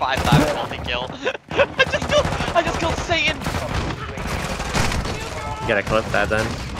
5 times multi-kill. I just killed Satan! You gotta clip that then.